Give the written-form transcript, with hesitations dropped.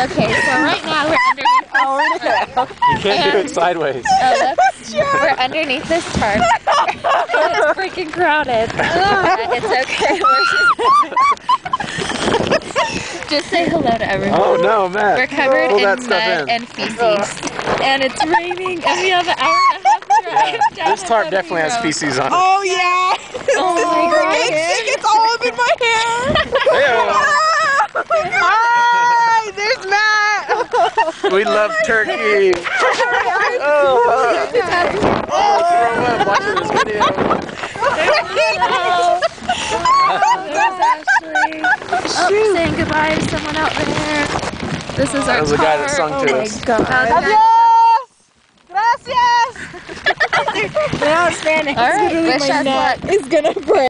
Okay, so right now we're underneath this tarp. You can't do it sideways. We're underneath this tarp. It's freaking crowded. It's okay. Just say hello to everyone. Oh no, Matt. We're covered Pull that in stuff mud in. and feces. And it's raining and we have an hour and a half drive down This tarp the definitely has road. feces on it. Oh yeah! Oh my god. It's all up in my hair! Hi! There's Matt! We love turkey! Oh, I'm watching this video. There's Ashley. Oh, saying goodbye to someone out there. This is our That was the guy that sung to us. Oh my god. Gracias! Now Spanish. All right, wish us luck. It's gonna break.